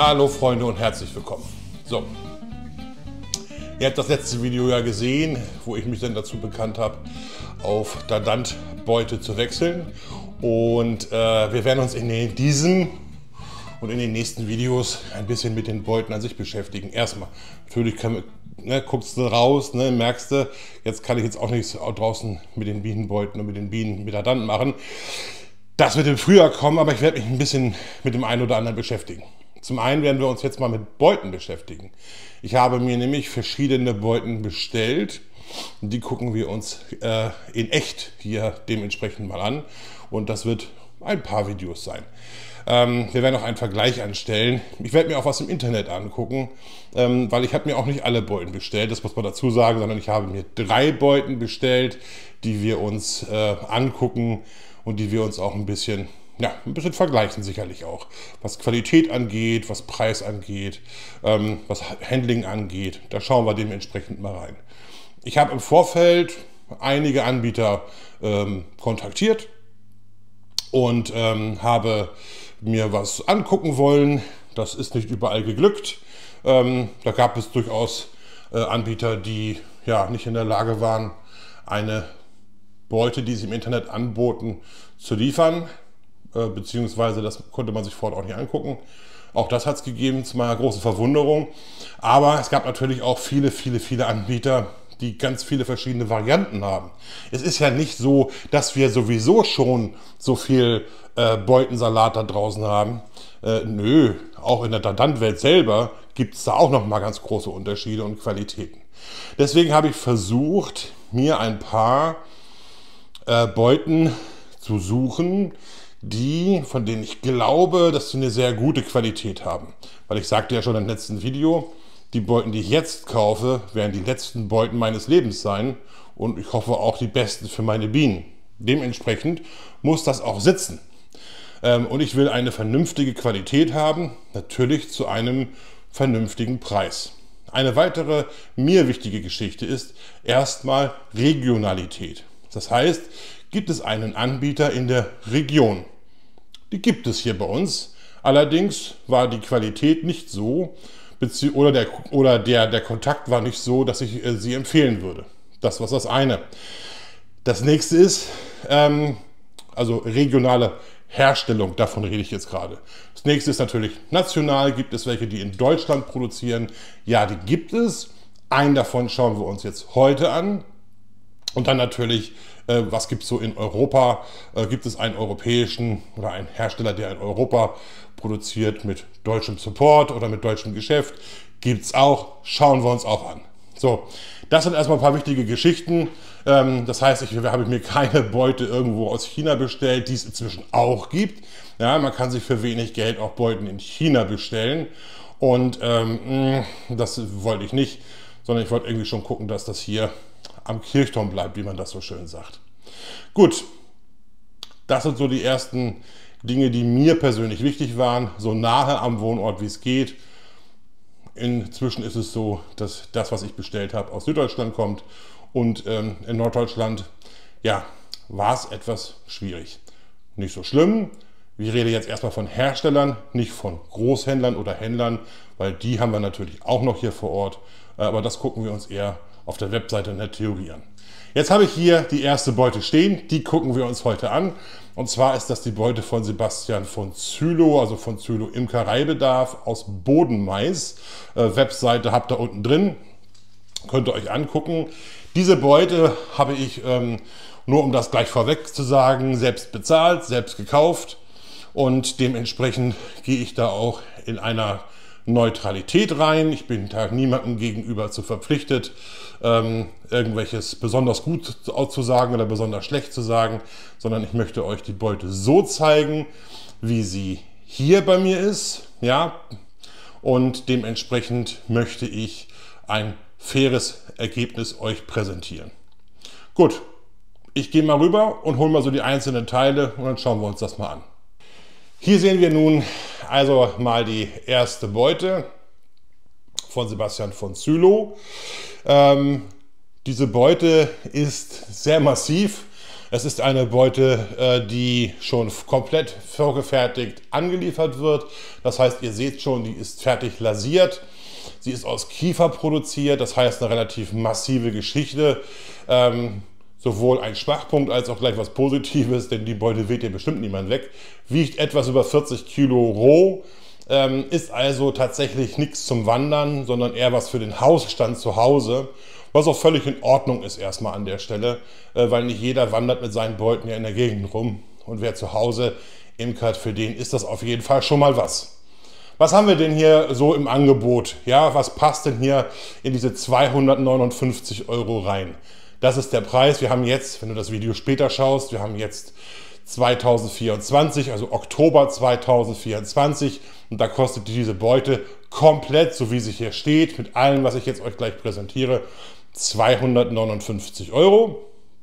Hallo Freunde und herzlich willkommen. So, ihr habt das letzte Video ja gesehen, wo ich mich dann dazu bekannt habe, auf Dadant-Beute zu wechseln. Und wir werden uns in diesem und in den nächsten Videos ein bisschen mit den Beuten an sich beschäftigen. Erstmal, natürlich guckst du raus, merkst du, jetzt kann ich jetzt auch nichts draußen mit den Bienenbeuten und mit den Bienen mit Dadant machen. Das wird im Frühjahr kommen, aber ich werde mich ein bisschen mit dem einen oder anderen beschäftigen. Zum einen werden wir uns jetzt mal mit Beuten beschäftigen. Ich habe mir nämlich verschiedene Beuten bestellt. Die gucken wir uns in echt hier dementsprechend mal an. Und das wird ein paar Videos sein. Wir werden auch einen Vergleich anstellen. Ich werde mir auch was im Internet angucken, weil ich habe mir auch nicht alle Beuten bestellt, das muss man dazu sagen, sondern ich habe mir 3 Beuten bestellt, die wir uns angucken und die wir uns auch ein bisschen vergleichen sicherlich auch. Was Qualität angeht, was Preis angeht, was Handling angeht, da schauen wir dementsprechend mal rein. Ich habe im Vorfeld einige Anbieter kontaktiert und habe mir was angucken wollen. Das ist nicht überall geglückt. Da gab es durchaus Anbieter, die nicht in der Lage waren, eine Beute, die sie im Internet anboten, zu liefern. Beziehungsweise das konnte man sich vorher auch nicht angucken. Auch das hat es gegeben, zu meiner großen Verwunderung. Aber es gab natürlich auch viele Anbieter, die ganz viele verschiedene Varianten haben. Es ist ja nicht so, dass wir sowieso schon so viel Beutensalat da draußen haben. Nö, auch in der Dadant-Welt selber gibt es da auch noch mal ganz große Unterschiede und Qualitäten. Deswegen habe ich versucht, mir ein paar Beuten zu suchen, von denen ich glaube, dass sie eine sehr gute Qualität haben. Weil ich sagte ja schon im letzten Video, die Beuten, die ich jetzt kaufe, werden die letzten Beuten meines Lebens sein und ich hoffe auch die besten für meine Bienen. Dementsprechend muss das auch sitzen. Und ich will eine vernünftige Qualität haben, natürlich zu einem vernünftigen Preis. Eine weitere mir wichtige Geschichte ist erstmal Regionalität. Das heißt, gibt es einen Anbieter in der Region? Die gibt es hier bei uns. Allerdings war die Qualität nicht so, oder der Kontakt war nicht so, dass ich sie empfehlen würde. Das war das eine. Das nächste ist, also regionale Herstellung, davon rede ich jetzt gerade. Das nächste ist natürlich national, gibt es welche, die in Deutschland produzieren. Ja, die gibt es. Einen davon schauen wir uns jetzt heute an. Und dann natürlich, was gibt es so in Europa? Gibt es einen europäischen oder einen Hersteller, der in Europa produziert mit deutschem Support oder mit deutschem Geschäft? Gibt es auch, schauen wir uns auch an. So, das sind erstmal ein paar wichtige Geschichten. Das heißt, habe mir keine Beute irgendwo aus China bestellt, die es inzwischen auch gibt. Ja, man kann sich für wenig Geld auch Beuten in China bestellen. Und das wollte ich nicht, sondern ich wollte irgendwie schon gucken, dass das hier am Kirchturm bleibt, wie man das so schön sagt. Gut, das sind so die ersten Dinge, die mir persönlich wichtig waren, so nahe am Wohnort wie es geht. Inzwischen ist es so, dass das, was ich bestellt habe, aus Süddeutschland kommt und in Norddeutschland, war es etwas schwierig. Nicht so schlimm. Ich rede jetzt erstmal von Herstellern, nicht von Großhändlern oder Händlern, weil die haben wir natürlich auch noch hier vor Ort. Aber das gucken wir uns eher auf der Webseite in der Theorie an. Jetzt habe ich hier die erste Beute stehen, die gucken wir uns heute an. Und zwar ist das die Beute von Sebastian von Zylo, also von Zylo Imkereibedarf aus Bodenmais. Webseite habt ihr unten drin, könnt ihr euch angucken. Diese Beute habe ich, nur um das gleich vorweg zu sagen, selbst bezahlt, selbst gekauft. Und dementsprechend gehe ich da auch in einer Neutralität rein. Ich bin da niemandem gegenüber zu verpflichtet, irgendwelches besonders gut zu sagen oder besonders schlecht zu sagen, sondern ich möchte euch die Beute so zeigen, wie sie hier bei mir ist, und dementsprechend möchte ich ein faires Ergebnis euch präsentieren. Gut, ich gehe mal rüber und hole mal so die einzelnen Teile und dann schauen wir uns das mal an. Hier sehen wir nun also mal die erste Beute von Sebastian von Zylo. Diese Beute ist sehr massiv. Es ist eine Beute, die schon komplett vorgefertigt angeliefert wird. Das heißt, ihr seht schon, die ist fertig lasiert. Sie ist aus Kiefer produziert, das heißt eine relativ massive Geschichte. Sowohl ein Schwachpunkt als auch gleich was Positives, denn die Beute weht hier bestimmt niemand weg. Wiegt etwas über 40 Kilo roh, ist also tatsächlich nichts zum Wandern, sondern eher was für den Hausstand zu Hause. Was auch völlig in Ordnung ist erstmal an der Stelle, weil nicht jeder wandert mit seinen Beuten ja in der Gegend rum. Und wer zu Hause imkert, für den ist das auf jeden Fall schon mal was. Was haben wir denn hier so im Angebot? Ja, was passt denn hier in diese 259 € rein? Das ist der Preis. Wir haben jetzt, wenn du das Video später schaust, wir haben jetzt 2024, also Oktober 2024. Und da kostet diese Beute komplett, so wie sie hier steht, mit allem, was ich jetzt euch gleich präsentiere, 259 €.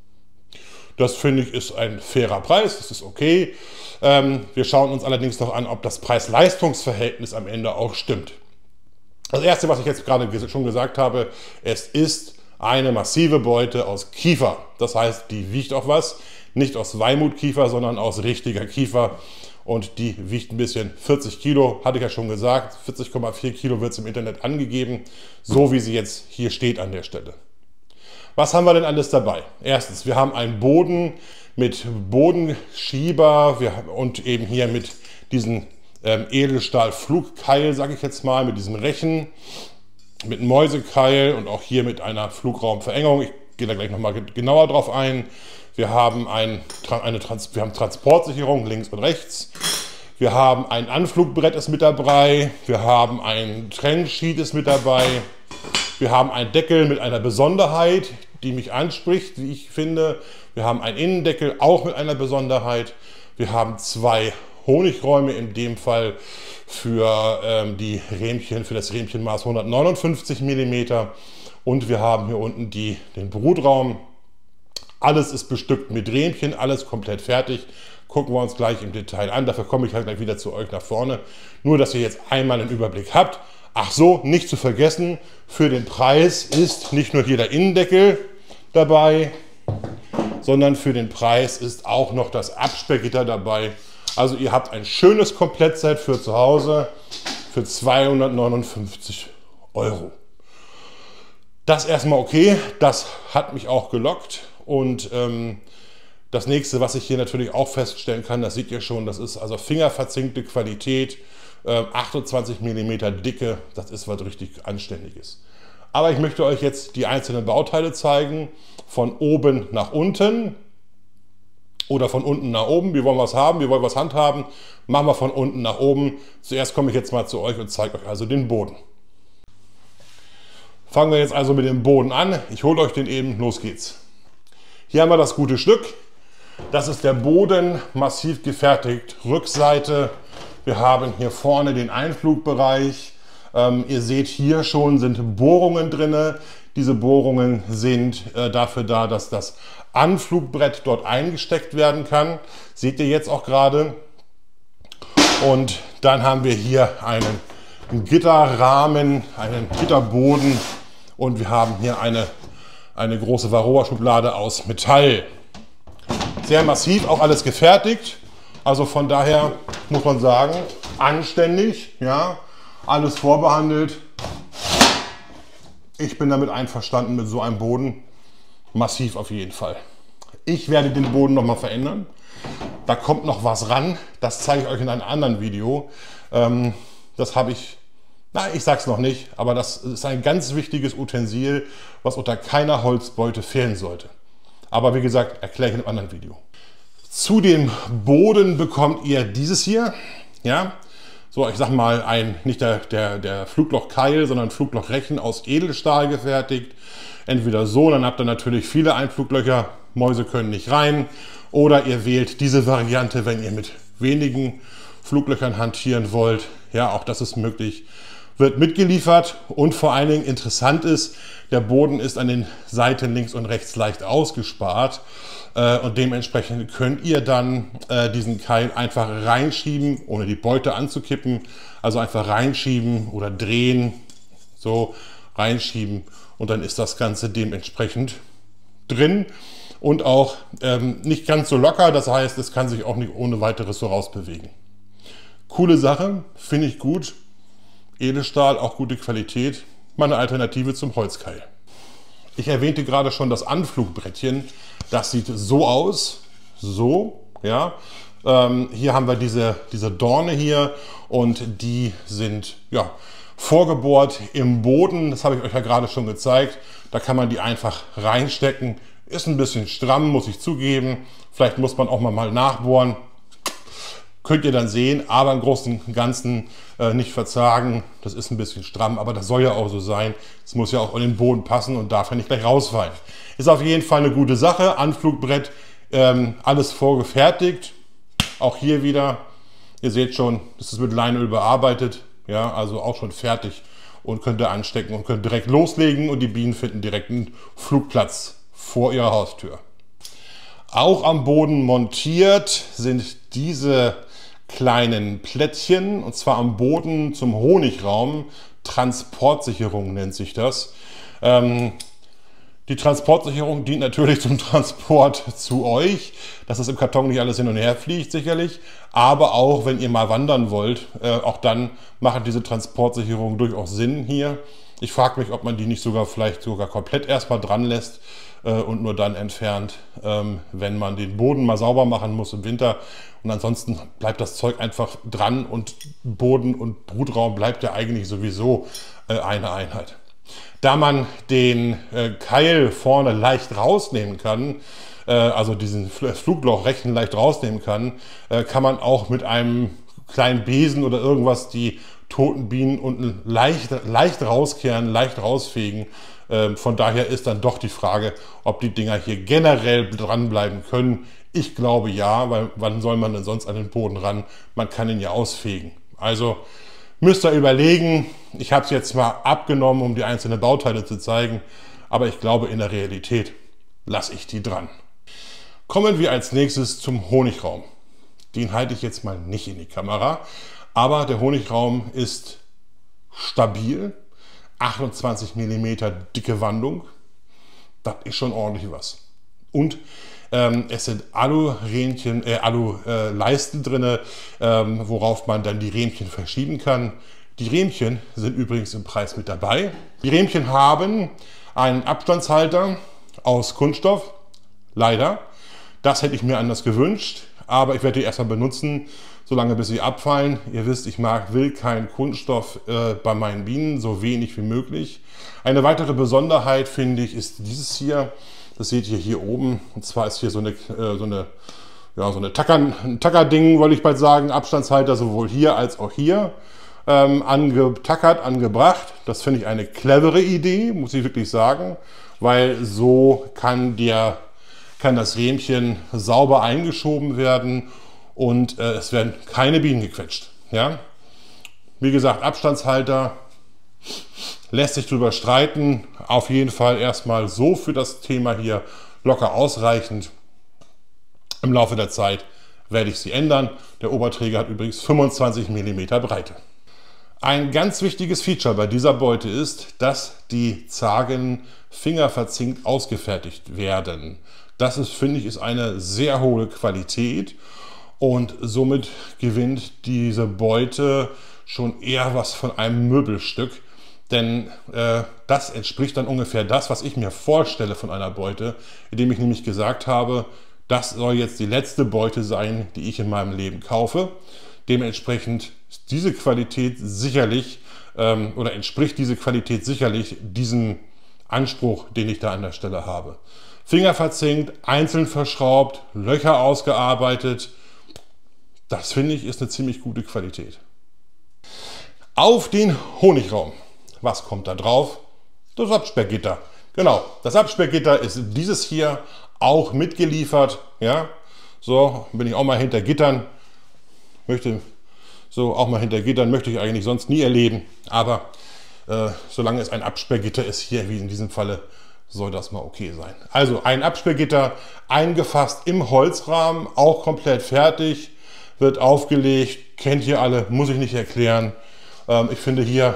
Das finde ich ist ein fairer Preis, das ist okay. Wir schauen uns allerdings noch an, ob das Preis-Leistungs-Verhältnis am Ende auch stimmt. Das erste, was ich jetzt gerade schon gesagt habe, es ist eine massive Beute aus Kiefer. Das heißt, die wiegt auch was. Nicht aus Weihmutkiefer, sondern aus richtiger Kiefer. Und die wiegt ein bisschen 40 Kilo, hatte ich ja schon gesagt. 40,4 Kilo wird es im Internet angegeben, so wie sie jetzt hier steht an der Stelle. Was haben wir denn alles dabei? Erstens, wir haben einen Boden mit Bodenschieber und eben hier mit diesem Edelstahl-Flugkeil, sage ich jetzt mal, mit diesem Rechen, mit Mäusekeil und auch hier mit einer Flugraumverengung. Ich gehe da gleich nochmal genauer drauf ein. Wir haben Transportsicherung links und rechts. Wir haben ein Anflugbrett ist mit dabei. Wir haben ein Trennsheet ist mit dabei. Wir haben einen Deckel mit einer Besonderheit, die mich anspricht, wie ich finde. Wir haben einen Innendeckel, auch mit einer Besonderheit. Wir haben zwei Honigräume, in dem Fall für die Rähmchen, für das Rähmchenmaß 159 mm. Und wir haben hier unten den Brutraum. Alles ist bestückt mit Rähmchen, alles komplett fertig. Gucken wir uns gleich im Detail an. Dafür komme ich halt gleich wieder zu euch nach vorne. Nur, dass ihr jetzt einmal einen Überblick habt. Ach so, nicht zu vergessen, für den Preis ist nicht nur hier der Innendeckel dabei, sondern für den Preis ist auch noch das Absperrgitter dabei. Also ihr habt ein schönes Komplettset für zu Hause für 259 €. Das erstmal okay, das hat mich auch gelockt. Und das nächste, was ich hier natürlich auch feststellen kann, das seht ihr schon, das ist also fingerverzinkte Qualität, 28 mm Dicke, das ist was richtig Anständiges. Aber ich möchte euch jetzt die einzelnen Bauteile zeigen, von oben nach unten oder von unten nach oben. Wie wollen wir es haben? Wie wollen wir es handhaben? Machen wir von unten nach oben. Zuerst komme ich jetzt mal zu euch und zeige euch also den Boden. Fangen wir jetzt also mit dem Boden an. Ich hole euch den eben, los geht's. Hier haben wir das gute Stück. Das ist der Boden, massiv gefertigt, Rückseite. Wir haben hier vorne den Einflugbereich. Ihr seht hier schon sind Bohrungen drin. Diese Bohrungen sind dafür da, dass das Anflugbrett dort eingesteckt werden kann. Seht ihr jetzt auch gerade. Und dann haben wir hier einen Gitterrahmen, einen Gitterboden und wir haben hier eine große Varroa-Schublade aus Metall. Sehr massiv, auch alles gefertigt. Also von daher muss man sagen, anständig, ja, alles vorbehandelt. Ich bin damit einverstanden mit so einem Boden. Massiv auf jeden Fall. Ich werde den Boden noch mal verändern. Da kommt noch was ran. Das zeige ich euch in einem anderen Video. Das habe ich, ich sage es noch nicht, aber das ist ein ganz wichtiges Utensil, was unter keiner Holzbeute fehlen sollte. Aber wie gesagt, erkläre ich in einem anderen Video. Zu dem Boden bekommt ihr dieses hier. Ja, so ich sag mal, nicht der Fluglochkeil, sondern Fluglochrechen aus Edelstahl gefertigt. Entweder so, dann habt ihr natürlich viele Einfluglöcher, Mäuse können nicht rein. Oder ihr wählt diese Variante, wenn ihr mit wenigen Fluglöchern hantieren wollt. Ja, auch das ist möglich. Wird mitgeliefert und vor allen Dingen interessant ist, der Boden ist an den Seiten links und rechts leicht ausgespart. Und dementsprechend könnt ihr dann diesen Keil einfach reinschieben, ohne die Beute anzukippen. Also einfach reinschieben oder drehen, so reinschieben und dann ist das Ganze dementsprechend drin. und auch nicht ganz so locker, das heißt, es kann sich auch nicht ohne weiteres so rausbewegen. Coole Sache, finde ich gut. Edelstahl, auch gute Qualität. Mal eine Alternative zum Holzkeil. Ich erwähnte gerade schon das Anflugbrettchen. Das sieht so aus. So, ja. Hier haben wir diese Dorne hier und die sind ja vorgebohrt im Boden. Das habe ich euch ja gerade schon gezeigt. Da kann man die einfach reinstecken. Ist ein bisschen stramm, muss ich zugeben. Vielleicht muss man auch mal nachbohren. Könnt ihr dann sehen, aber im Großen und Ganzen nicht verzagen. Das ist ein bisschen stramm, aber das soll ja auch so sein. Es muss ja auch in den Boden passen und darf ja nicht gleich rausfallen. Ist auf jeden Fall eine gute Sache. Anflugbrett, alles vorgefertigt. Auch hier wieder, ihr seht schon, das ist mit Leinöl bearbeitet. Ja, also auch schon fertig und könnt ihr anstecken und könnt direkt loslegen und die Bienen finden direkt einen Flugplatz vor ihrer Haustür. Auch am Boden montiert sind diese kleinen Plättchen, und zwar am Boden zum Honigraum. Transportsicherung nennt sich das. Die Transportsicherung dient natürlich zum Transport zu euch, dass das im Karton nicht alles hin und her fliegt sicherlich, aber auch wenn ihr mal wandern wollt, auch dann machen diese Transportsicherungen durchaus Sinn hier. Ich frage mich, ob man die nicht vielleicht sogar komplett erstmal dran lässt und nur dann entfernt, wenn man den Boden mal sauber machen muss im Winter. Und ansonsten bleibt das Zeug einfach dran und Boden und Brutraum bleibt ja eigentlich sowieso eine Einheit. Da man den Keil vorne leicht rausnehmen kann, also diesen Fluglochrechten leicht rausnehmen kann, kann man auch mit einem kleinen Besen oder irgendwas die toten Bienen unten leicht rauskehren, leicht rausfegen. Von daher ist dann doch die Frage, ob die Dinger hier generell dranbleiben können. Ich glaube ja, weil wann soll man denn sonst an den Boden ran? Man kann ihn ja ausfegen. Also müsst ihr überlegen. Ich habe es jetzt mal abgenommen, um die einzelnen Bauteile zu zeigen. Aber ich glaube, in der Realität lasse ich die dran. Kommen wir als nächstes zum Honigraum. Den halte ich jetzt mal nicht in die Kamera. Aber der Honigraum ist stabil. 28 mm dicke Wandung. Das ist schon ordentlich was. Und es sind Alu-Leisten drin, worauf man dann die Rähmchen verschieben kann. Die Rähmchen sind übrigens im Preis mit dabei. Die Rähmchen haben einen Abstandshalter aus Kunststoff. Leider. Das hätte ich mir anders gewünscht. Aber ich werde die erstmal benutzen, solange bis sie abfallen. Ihr wisst, ich will keinen Kunststoff bei meinen Bienen, so wenig wie möglich. Eine weitere Besonderheit, finde ich, ist dieses hier. Das seht ihr hier oben. Und zwar ist hier so ein Tacker-Ding, wollte ich bald sagen, Abstandshalter sowohl hier als auch hier angebracht. Das finde ich eine clevere Idee, muss ich wirklich sagen, weil so kann das Rähmchen sauber eingeschoben werden und es werden keine Bienen gequetscht. Ja? Wie gesagt, Abstandshalter, lässt sich drüber streiten. Auf jeden Fall erstmal so für das Thema hier locker ausreichend. Im Laufe der Zeit werde ich sie ändern. Der Oberträger hat übrigens 25 mm Breite. Ein ganz wichtiges Feature bei dieser Beute ist, dass die Zagen fingerverzinkt ausgefertigt werden. Das ist, finde ich, ist eine sehr hohe Qualität und somit gewinnt diese Beute schon eher was von einem Möbelstück. Denn das entspricht dann ungefähr das, was ich mir vorstelle von einer Beute, indem ich nämlich gesagt habe, das soll jetzt die letzte Beute sein, die ich in meinem Leben kaufe. Dementsprechend ist diese Qualität sicherlich oder entspricht diese Qualität sicherlich diesem Anspruch, den ich da an der Stelle habe. Finger verzinkt, einzeln verschraubt, Löcher ausgearbeitet. Das finde ich ist eine ziemlich gute Qualität. Auf den Honigraum. Was kommt da drauf? Das Absperrgitter. Genau, das Absperrgitter ist dieses hier auch mitgeliefert. Ja, so bin ich auch mal hinter Gittern. Möchte ich eigentlich sonst nie erleben. Aber solange es ein Absperrgitter ist, hier wie in diesem Falle, soll das mal okay sein. Also ein Absperrgitter eingefasst im Holzrahmen, auch komplett fertig, wird aufgelegt, kennt ihr alle, muss ich nicht erklären. Ich finde hier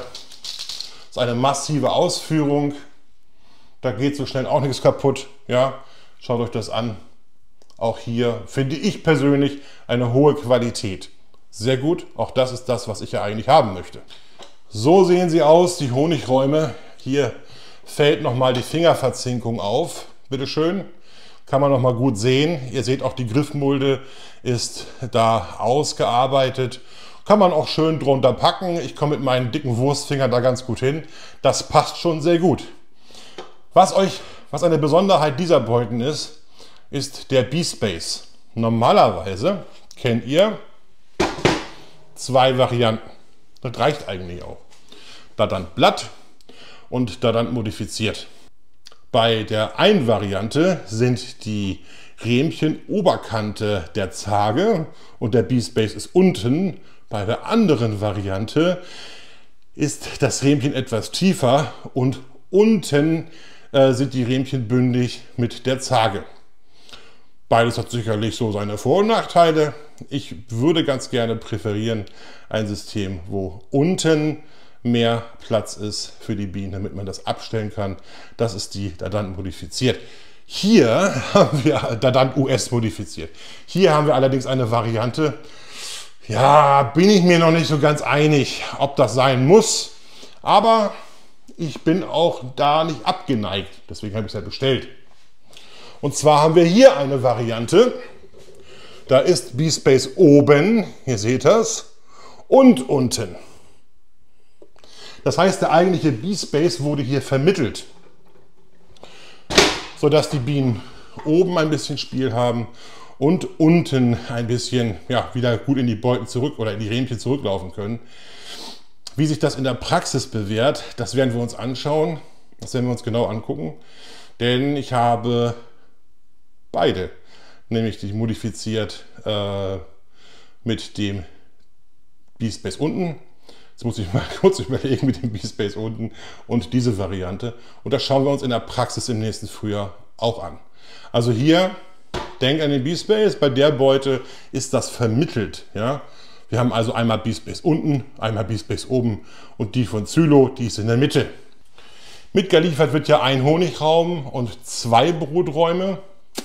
ist eine massive Ausführung, da geht so schnell auch nichts kaputt. Ja? Schaut euch das an. Auch hier finde ich persönlich eine hohe Qualität. Sehr gut, auch das ist das, was ich ja eigentlich haben möchte. So sehen sie aus, die Honigräume. Hier fällt nochmal die Fingerverzinkung auf. Bitte schön. Kann man nochmal gut sehen. Ihr seht auch, die Griffmulde ist da ausgearbeitet. Kann man auch schön drunter packen. Ich komme mit meinen dicken Wurstfingern da ganz gut hin. Das passt schon sehr gut. Was eine Besonderheit dieser Beuten ist der B-Space. Normalerweise kennt ihr zwei Varianten. Das reicht eigentlich auch. Dadant Blatt und Dadant modifiziert. Bei der einen Variante sind die Rähmchen Oberkante der Zarge und der B-Space ist unten. Bei der anderen Variante ist das Rähmchen etwas tiefer und unten sind die Rähmchen bündig mit der Zarge. Beides hat sicherlich so seine Vor- und Nachteile. Ich würde ganz gerne präferieren ein System, wo unten mehr Platz ist für die Bienen, damit man das abstellen kann. Das ist die Dadant modifiziert. Hier haben wir Dadant US modifiziert. Hier haben wir allerdings eine Variante. Ja, bin ich mir noch nicht so ganz einig, ob das sein muss. Aber ich bin auch da nicht abgeneigt. Deswegen habe ich es ja bestellt. Und zwar haben wir hier eine Variante. Da ist B-Space oben, ihr seht das, und unten. Das heißt, der eigentliche B-Space wurde hier vermittelt, sodass die Bienen oben ein bisschen Spiel haben und unten ein bisschen wieder gut in die Beuten zurück oder in die Rähmchen zurücklaufen können. Wie sich das in der Praxis bewährt, das werden wir uns anschauen. Das werden wir uns genau angucken. Denn ich habe beide, nämlich die modifiziert mit dem B-Space unten. Jetzt muss ich mal kurz überlegen mit dem B-Space unten und diese Variante. Und das schauen wir uns in der Praxis im nächsten Frühjahr auch an. Also hier, denk an den B-Space, bei der Beute ist das vermittelt. Ja? Wir haben also einmal B-Space unten, einmal B-Space oben und die von Zylo, die ist in der Mitte. Mitgeliefert wird ja ein Honigraum und 2 Bruträume.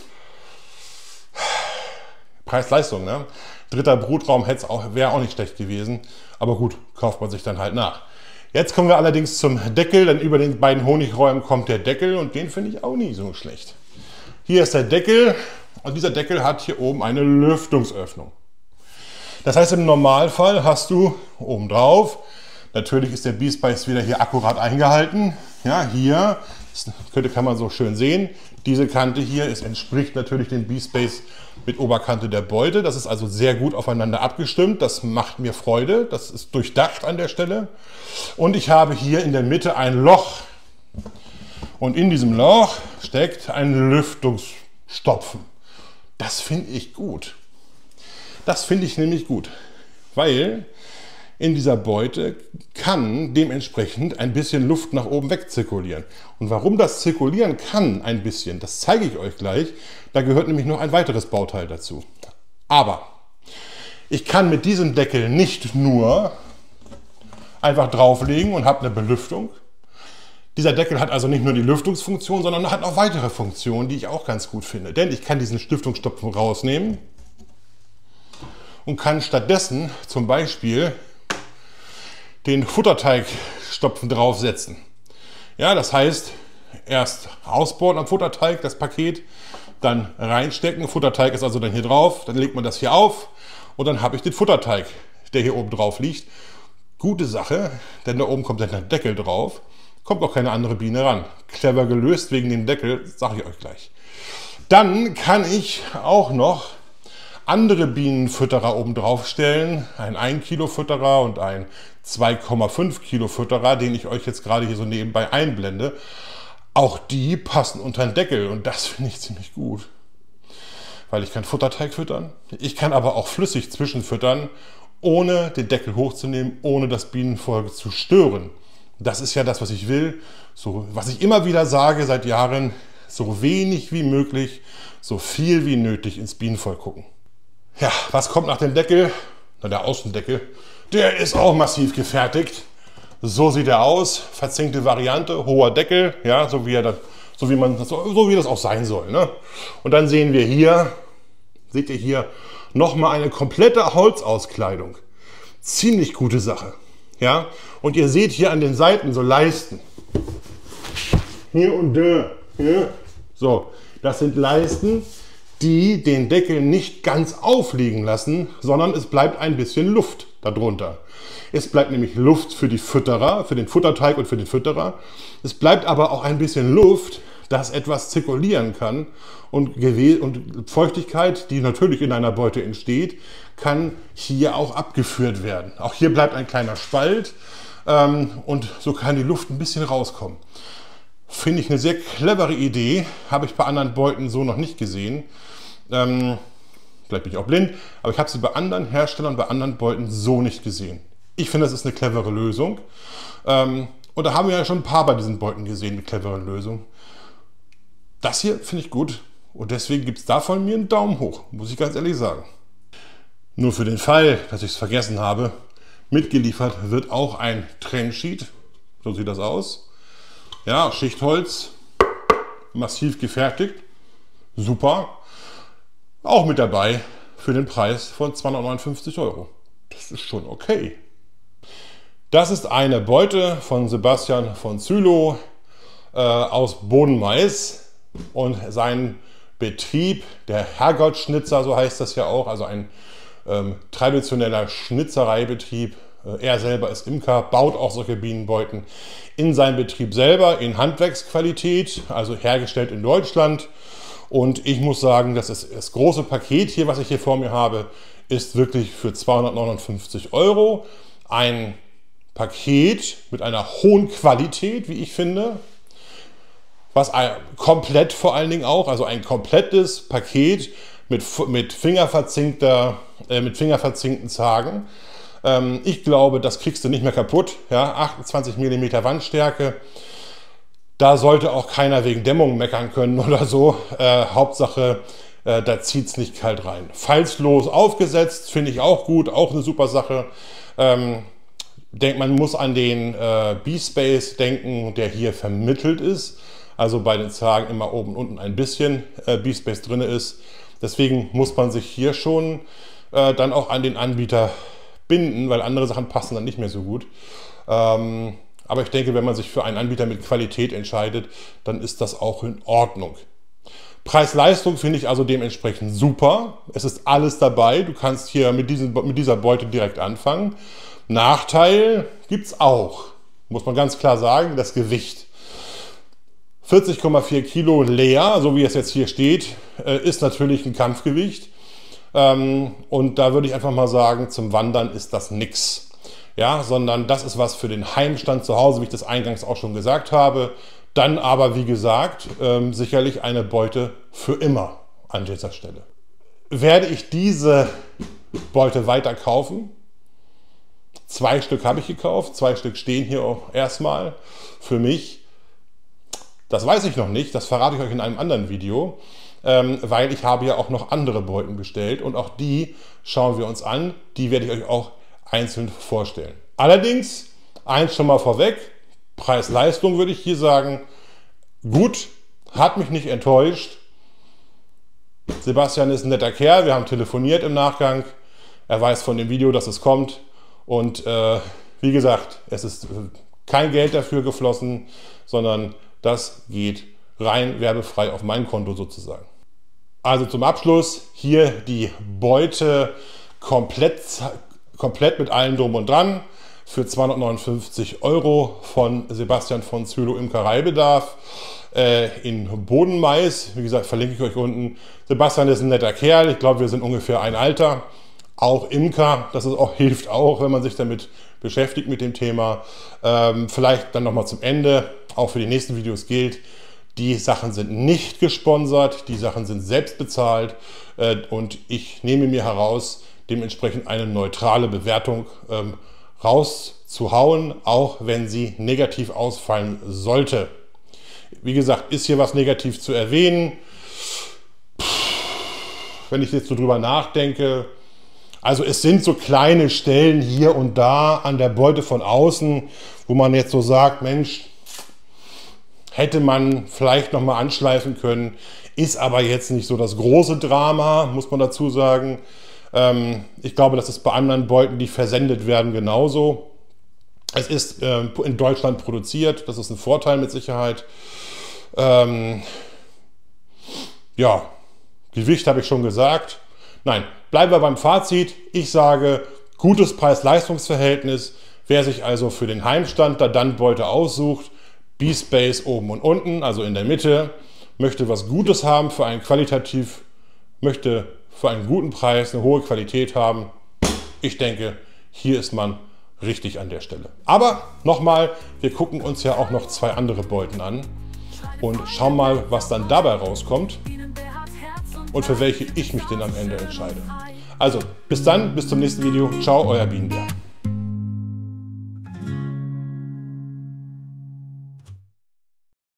Preis-Leistung, ne? Dritter Brutraum wäre auch nicht schlecht gewesen, aber gut, kauft man sich dann halt nach. Jetzt kommen wir allerdings zum Deckel, denn über den beiden Honigräumen kommt der Deckel und den finde ich auch nicht so schlecht. Hier ist der Deckel und dieser Deckel hat hier oben eine Lüftungsöffnung. Das heißt, im Normalfall hast du oben drauf, natürlich ist der B-Space wieder hier akkurat eingehalten. Ja, hier kann man so schön sehen. Diese Kante hier entspricht natürlich dem B-Space mit Oberkante der Beute. Das ist also sehr gut aufeinander abgestimmt. Das macht mir Freude. Das ist durchdacht an der Stelle. Und ich habe hier in der Mitte ein Loch. Und in diesem Loch steckt ein Lüftungsstopfen. Das finde ich gut. Das finde ich nämlich gut, weil in dieser Beute kann dementsprechend ein bisschen Luft nach oben weg zirkulieren. Und warum das zirkulieren kann ein bisschen, das zeige ich euch gleich. Da gehört nämlich noch ein weiteres Bauteil dazu. Aber ich kann mit diesem Deckel nicht nur einfach drauflegen und habe eine Belüftung. Dieser Deckel hat also nicht nur die Lüftungsfunktion, sondern hat auch weitere Funktionen, die ich auch ganz gut finde. Denn ich kann diesen Lüftungsstopfen rausnehmen und kann stattdessen zum Beispiel den Futterteigstopfen draufsetzen. Ja, das heißt, erst ausbohren am Futterteig, das Paket, dann reinstecken. Futterteig ist also dann hier drauf, dann legt man das hier auf und dann habe ich den Futterteig, der hier oben drauf liegt. Gute Sache, denn da oben kommt dann der Deckel drauf, kommt auch keine andere Biene ran. Clever gelöst wegen dem Deckel, sage ich euch gleich. Dann kann ich auch noch andere Bienenfütterer oben drauf stellen, ein 1 Kilo Fütterer und ein 2,5 Kilo Fütterer, den ich euch jetzt gerade hier so nebenbei einblende. Auch die passen unter den Deckel und das finde ich ziemlich gut. Weil ich kann Futterteig füttern, ich kann aber auch flüssig zwischenfüttern, ohne den Deckel hochzunehmen, ohne das Bienenvolk zu stören. Das ist ja das, was ich will, so, was ich immer wieder sage seit Jahren, so wenig wie möglich, so viel wie nötig ins Bienenvolk gucken. Ja, was kommt nach dem Deckel? Na, der Außendeckel. Der ist auch massiv gefertigt. So sieht er aus. Verzinkte Variante, hoher Deckel, ja, so wie er das so wie das auch sein soll. Ne? Und dann sehen wir hier, seht ihr hier, nochmal eine komplette Holzauskleidung. Ziemlich gute Sache. Ja? Und ihr seht hier an den Seiten so Leisten. Hier und da. Ja? So, das sind Leisten, die den Deckel nicht ganz aufliegen lassen, sondern es bleibt ein bisschen Luft darunter. Es bleibt nämlich Luft für die Fütterer, für den Futterteig und für den Fütterer. Es bleibt aber auch ein bisschen Luft, dass etwas zirkulieren kann und Feuchtigkeit, die natürlich in einer Beute entsteht, kann hier auch abgeführt werden. Auch hier bleibt ein kleiner Spalt und so kann die Luft ein bisschen rauskommen. Finde ich eine sehr clevere Idee, habe ich bei anderen Beuten so noch nicht gesehen. Vielleicht bin ich auch blind, aber ich habe sie bei anderen Herstellern, bei anderen Beuten so nicht gesehen. Ich finde, das ist eine clevere Lösung. Und da haben wir ja schon ein paar bei diesen Beuten gesehen mit cleveren Lösungen. Das hier finde ich gut und deswegen gibt es da von mir einen Daumen hoch, muss ich ganz ehrlich sagen. Nur für den Fall, dass ich es vergessen habe, mitgeliefert wird auch ein Trennsheet. So sieht das aus. Ja, Schichtholz, massiv gefertigt, super. Auch mit dabei für den Preis von 259 €. Das ist schon okay. Das ist eine Beute von Sebastian von Zylo aus Bodenmais und sein Betrieb, der Herrgottschnitzer, so heißt das ja auch, also ein traditioneller Schnitzereibetrieb. Er selber ist Imker, baut auch solche Bienenbeuten in seinem Betrieb selber in Handwerksqualität, also hergestellt in Deutschland. Und ich muss sagen, das große Paket hier, was ich hier vor mir habe, ist wirklich für 259 € ein Paket mit einer hohen Qualität, wie ich finde. Was komplett vor allen Dingen auch, also ein komplettes Paket mit fingerverzinkten Zagen. Ich glaube, das kriegst du nicht mehr kaputt. Ja, 28 mm Wandstärke. Da sollte auch keiner wegen Dämmung meckern können oder so. Hauptsache, da zieht es nicht kalt rein. Falzlos aufgesetzt, finde ich auch gut, auch eine super Sache. Man muss an den B-Space denken, der hier vermittelt ist. Also bei den Zagen immer oben und unten ein bisschen B-Space drin ist. Deswegen muss man sich hier schon dann auch an den Anbieter binden, weil andere Sachen passen dann nicht mehr so gut. Aber ich denke, wenn man sich für einen Anbieter mit Qualität entscheidet, dann ist das auch in Ordnung. Preis-Leistung finde ich also dementsprechend super. Es ist alles dabei. Du kannst hier mit dieser Beute direkt anfangen. Nachteil gibt es auch, muss man ganz klar sagen, das Gewicht. 40,4 Kilo leer, so wie es jetzt hier steht, ist natürlich ein Kampfgewicht. Und da würde ich einfach mal sagen, zum Wandern ist das nix. Ja, sondern das ist was für den Heimstand zu Hause, wie ich das eingangs auch schon gesagt habe. Dann aber, wie gesagt, sicherlich eine Beute für immer an dieser Stelle. Werde ich diese Beute weiter kaufen? 2 Stück habe ich gekauft, 2 Stück stehen hier auch erstmal für mich. Das weiß ich noch nicht, das verrate ich euch in einem anderen Video, weil ich habe ja auch noch andere Beuten bestellt und auch die schauen wir uns an. Die werde ich euch auch einzeln vorstellen. Allerdings, eins schon mal vorweg, Preis-Leistung würde ich hier sagen, gut, hat mich nicht enttäuscht. Sebastian ist ein netter Kerl, wir haben telefoniert im Nachgang, er weiß von dem Video, dass es kommt und wie gesagt, es ist kein Geld dafür geflossen, sondern das geht rein werbefrei auf mein Konto sozusagen. Also zum Abschluss hier die Beute komplett mit allem drum und dran für 259 € von Sebastian von Zylo Imkereibedarf in Bodenmais. Wie gesagt, verlinke ich euch unten. Sebastian ist ein netter Kerl. Ich glaube, wir sind ungefähr ein Alter. Auch Imker, das ist auch, hilft auch, wenn man sich damit beschäftigt mit dem Thema. Vielleicht dann nochmal zum Ende, auch für die nächsten Videos gilt, die Sachen sind nicht gesponsert, die Sachen sind selbst bezahlt und ich nehme mir heraus, dementsprechend eine neutrale Bewertung rauszuhauen, auch wenn sie negativ ausfallen sollte. Wie gesagt, ist hier was negativ zu erwähnen? Wenn ich jetzt so drüber nachdenke, also es sind so kleine Stellen hier und da an der Beute von außen, wo man jetzt so sagt, Mensch, hätte man vielleicht noch mal anschleifen können, ist aber jetzt nicht so das große Drama, muss man dazu sagen. Ich glaube, das ist bei anderen Beuten, die versendet werden, genauso. Es ist in Deutschland produziert, das ist ein Vorteil mit Sicherheit. Ja, Gewicht habe ich schon gesagt. Nein, bleiben wir beim Fazit. Ich sage, gutes Preis-Leistungs-Verhältnis. Wer sich also für den Heimstand Dadant-Beute aussucht, B-Space oben und unten, also in der Mitte, möchte was Gutes haben für einen möchte für einen guten Preis eine hohe Qualität haben. Ich denke, hier ist man richtig an der Stelle. Aber nochmal, wir gucken uns ja auch noch 2 andere Beuten an und schauen mal, was dann dabei rauskommt und für welche ich mich denn am Ende entscheide. Also, bis dann, bis zum nächsten Video. Ciao, euer Bienenbär.